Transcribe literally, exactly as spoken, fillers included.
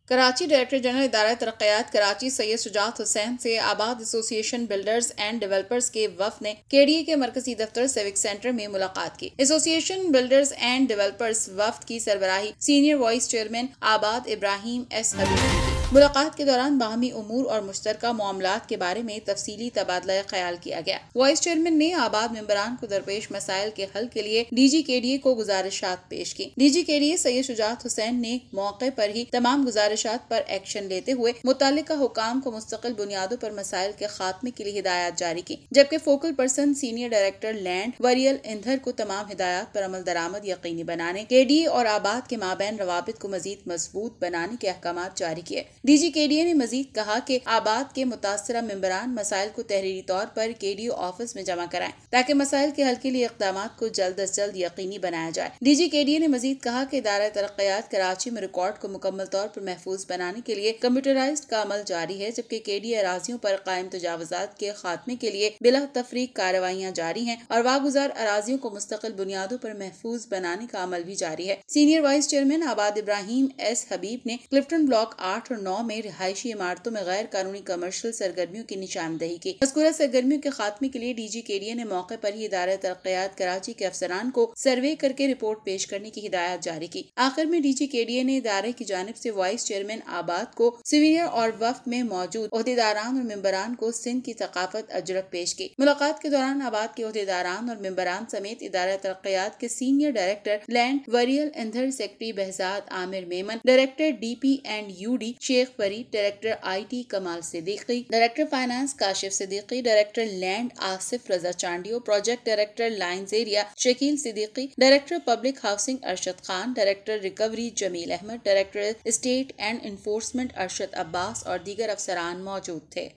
Karachi director general इदारा तरक्यात कराची सैयद शुजात हुसैन से आबाद एसोसिएशन बिल्डर्स एंड डेवलपर्स के वफ्द ने केडीए के मरकजी दफ्तर सिविक सेंटर में मुलाकात की। एसोसिएशन बिल्डर्स एंड डेवलपर्स वफ्द की सरबराही सीनियर वाइस चेयरमैन आबाद इब्राहिम एस हबीब ने की। मुलाकात के दौरान बाहमी उमूर और मुश्तरका मामलात के बारे में तफसीली तबादला ख्याल किया गया। वाइस चेयरमैन ने आबाद मेंबरान को दरपेश मसाइल के हल के लिए डीजी केडीए को गुजारिशात पेश की। डीजी केडीए सैयद शुजात हुसैन ने मौके पर ही तमाम गुजारिशात पर एक्शन लेते हुए मुतालिका हुकाम को मुस्तकिल बुनियादों पर मसाइल के खात्मे के लिए हिदायत जारी की, जबकि focal person senior director land वरियल इंधर को तमाम हिदायत पर अमल दरामद यकीनी बनाने, केडीए और आबाद के माबैन रवाबित को मजीद मजबूत बनाने के अहकामात जारी किए। डीजी केडीए ने मजीद कहा कि आबाद के मुतासरा मेंबरान मसाइल को तहरीरी तौर पर केडीए ऑफिस में जमा कराएं ताकि मसाइल के हल के लिए इकदाम को जल्द अज जल्द यकीनी बनाया जाए। डीजी केडीए ने मजीद कहा कि इदारा तरक्यात कराची में रिकॉर्ड को मुकम्मल तौर पर महफूज बनाने के लिए कंप्यूटराइज्ड का अमल जारी है, जबकि केडीए अराजियों पर कायम तजावुजात के खात्मे के लिए बिला तफरीक कार्रवाइयाँ जारी हैं और वागुजार अराजियों को मुस्तकिल बुनियादों पर महफूज बनाने का अमल भी जारी है। सीनियर वाइस चेयरमैन आबाद इब्राहिम एस हबीब ने क्लिफ्टन ब्लॉक आठ और नौ में रिहायशी इमारतों में गैर कानूनी कमर्शियल सरगर्मियों की निशानदही की। मज़कूरा सरगर्मियों के खात्मे के लिए डीजी केडीए ने मौके पर ही इदारा तरक्यात कराची के अफसरान को सर्वे करके रिपोर्ट पेश करने की हिदायत जारी की। आखिर में डीजी केडीए ने इदारे की जानिब से वाइस चेयरमैन आबाद को सिविलियर और वफ्द में मौजूद ओहदेदारान और मेंबरान को सिंध की सकाफत अजरक पेश की। मुलाकात के दौरान आबाद के ओहदेदारान और मेंबरान समेत इदारा तरक्यात के सीनियर डायरेक्टर लैंड वरियल इंधर, secretary Behzad Aamir Memon, director DP and UD Sheikh Pari, director IT Kamal Siddiqui, director finance Kashif Siddiqui, director land Asif Raza Chandio, project director lines area Shakeel Siddiqui, director public housing Arshad Khan, director recovery Jameel Ahmed, director state and enforcement Arshad Abbas और दीगर अफसरान मौजूद थे।